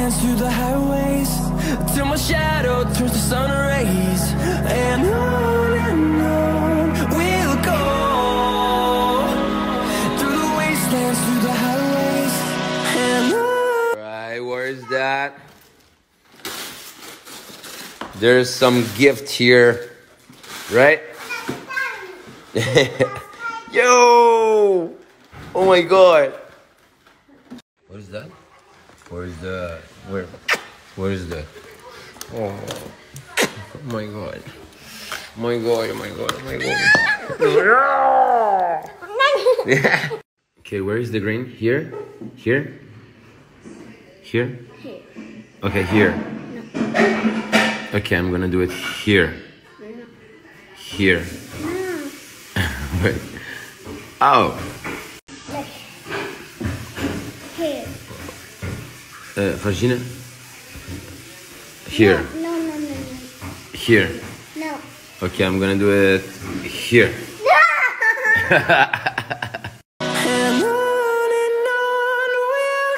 wastelands, through the highways, till my shadow turns to sun rays. And on we'll go, through the wastelands, through the highways, and on. Right, where's that? There's some gift here, right? Yo! Oh my god! What is that? Where's the where's the oh my god. Oh my god, oh my god, oh my god. Okay, where is the green? Here? Here? Here? Here. Okay, here. No. Okay, I'm gonna do it here. No. Here. No. Wait. Oh. Like here. Regina? Here. No, no, no, no. Here. No. Okay, I'm gonna do it here. And on we'll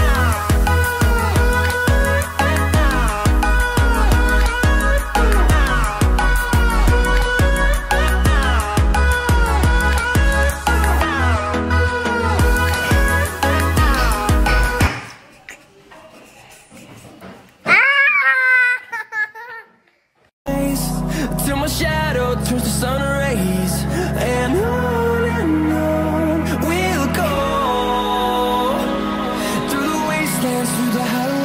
till my shadow turns to sun rays. And on we'll go, through the wastelands, through the highways.